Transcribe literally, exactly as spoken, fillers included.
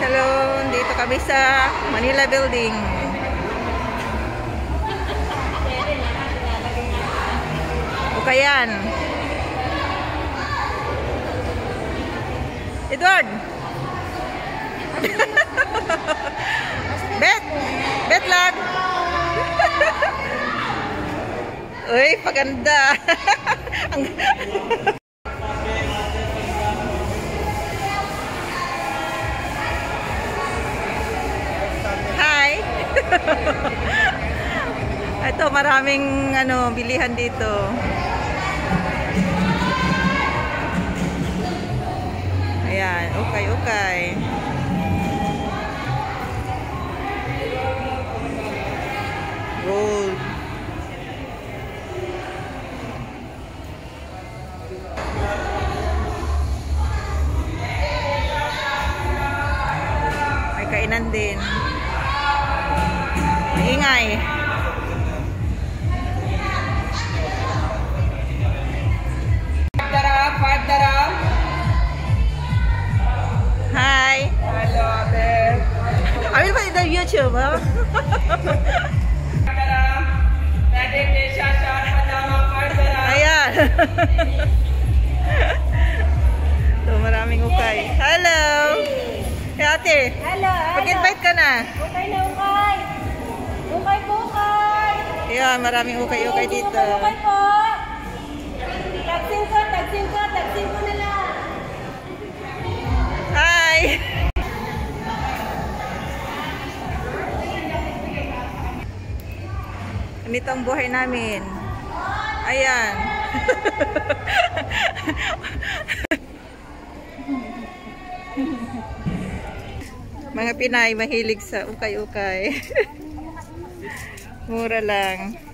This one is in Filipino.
Hello, dito kami sa Manila Building. Ukayan. Edward. Bet. Bet lang. Uy, paganda. Hi. Ito, maraming ano, bilihan dito. Ayan, okay, okay. Gold. May kainan din. Ingay. Hi. Hello, Abel. Abel pa dito YouTube, ha? Ayan. So, maraming ukay. Hello. Hey, ate. Hello, Pag-invite ka na. ukay na ukay. Ukay po, ukay. Ayan, maraming ukay-ukay dito. Ukay po. Tagsin ko, tagsin ko, tagsin ko na lang. Hi. Ganito ang buhay namin. Ayan. Mga Pinay mahilig sa ukay-ukay. Mura lang.